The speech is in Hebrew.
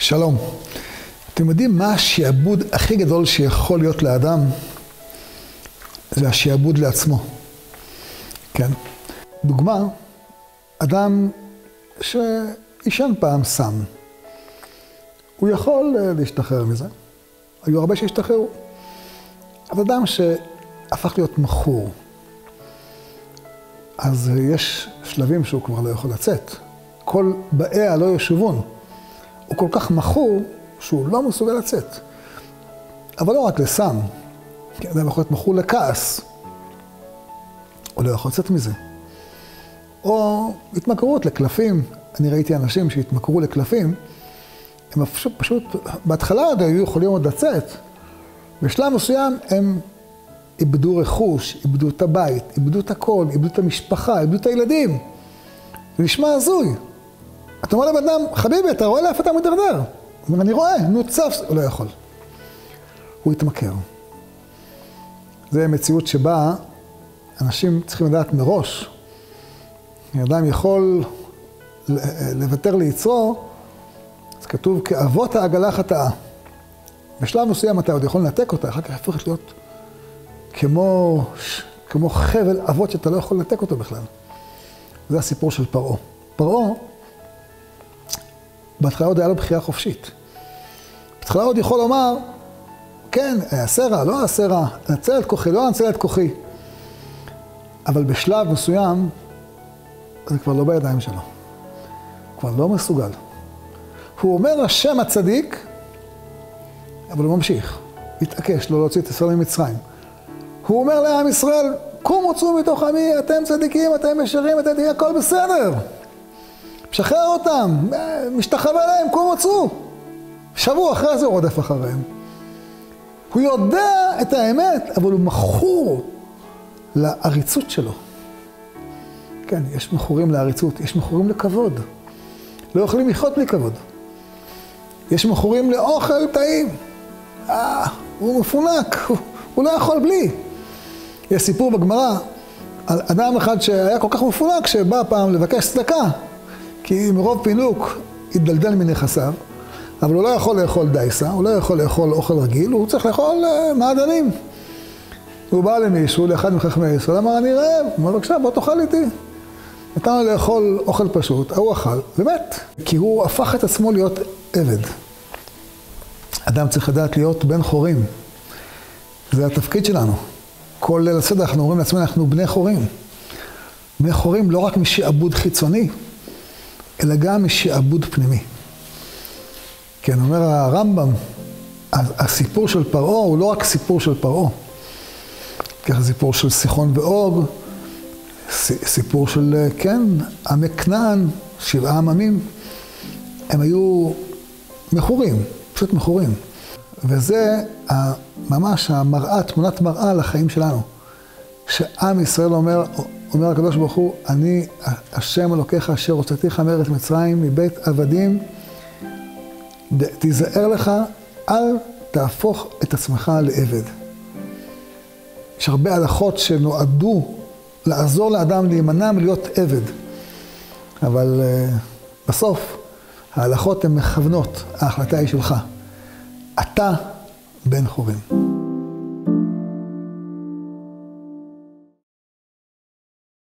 שלום. אתם יודעים מה השעבוד הכי גדול שיכול להיות לאדם? זה השעבוד לעצמו. כן. דוגמה, אדם שישן פעם סם. הוא יכול להשתחרר מזה. היו הרבה שהשתחררו. אבל אדם שהפך להיות מכור. אז יש שלבים שהוא כבר לא יכול לצאת. כל באיה לא ישובון. הוא כל כך מכור שהוא לא מסוגל לצאת. אבל לא רק לסם. כי אדם יכול להיות מכור לכעס. הוא לא יכול לצאת מזה. או התמכרות לקלפים. אני ראיתי אנשים שהתמכרו לקלפים. הם פשוט בהתחלה עוד היו יכולים עוד לצאת. בשלב מסוים הם איבדו רכוש, איבדו את הבית, איבדו את הכל, איבדו את המשפחה, איבדו את הילדים. זה נשמע הזוי. אתה אומר לבן אדם, חביבי, אתה רואה לאיפה אתה מדרדר? הוא אומר, אני רואה, נו צף, הוא לא יכול. הוא התמכר. זה מציאות שבה אנשים צריכים לדעת מראש. אדם יכול לוותר ליצרו, אז כתוב, כאבות העגלה חטאה. בשלב מסוים אתה עוד יכול לנתק אותה, אחר כך הופכת להיות כמו חבל אבות שאתה לא יכול לנתק אותו בכלל. זה הסיפור של פרעה. פרעה, בהתחלה עוד היה לו בחירה חופשית. בהתחלה עוד יכול לומר, כן, אעשה רע, לא אעשה רע, אנצל את כוחי, לא אנצל את כוחי. אבל בשלב מסוים, זה כבר לא בידיים שלו. הוא כבר לא מסוגל. הוא אומר השם הצדיק, אבל הוא ממשיך. התעקש לא להוציא את ישראל ממצרים. הוא אומר לעם ישראל, קומו צאו מתוך עמי, אתם צדיקים, אתם ישרים, אתם תהיה הכל בסדר. משחרר אותם, משתחווה להם, קומו צאו. שבוע אחרי זה הוא רודף אחריהם. הוא יודע את האמת, אבל הוא מכור לעריצות שלו. כן, יש מכורים לעריצות, יש מכורים לכבוד. לא יכולים לחיות בלי כבוד. יש מכורים לאוכל טעים. הוא מפונק, הוא לא יכול בלי. יש סיפור בגמרא על אדם אחד שהיה כל כך מפונק שבא פעם לבקש צדקה, כי מרוב פינוק התדלדל מנכסיו, אבל הוא לא יכול לאכול דייסה, הוא לא יכול לאכול אוכל רגיל, הוא צריך לאכול מעדנים. הוא בא למישהו, לאחד מחכמי ישראל, אמר, אני רעב, הוא אמר, בבקשה, בוא תאכל איתי. נתן לו לאכול אוכל פשוט, הוא אכל, ומת, כי הוא הפך את עצמו להיות עבד. אדם צריך לדעת להיות בן חורים. זה התפקיד שלנו. כל ליל הסדר אנחנו אומרים לעצמנו, אנחנו בני חורים. בני חורים לא רק משעבוד חיצוני, אלא גם משעבוד פנימי. כן, אומר הרמב"ם, הסיפור של פרעה הוא לא רק סיפור של פרעה. ככה סיפור של סיחון ואוג, סיפור של, כן, עמי כנען, 7 עממים. הם היו מכורים, פשוט מכורים. וזה ממש המראה, תמונת מראה לחיים שלנו. שעם ישראל אומר הקדוש ברוך הוא, אני השם אלוקיך אשר הוצאתיך מארץ מצרים מבית עבדים, תיזהר לך, אל תהפוך את עצמך לעבד. יש הרבה הלכות שנועדו לעזור לאדם להימנע מלהיות עבד. אבל בסוף ההלכות הן מכוונות, ההחלטה היא שלך. אתה בן חורים.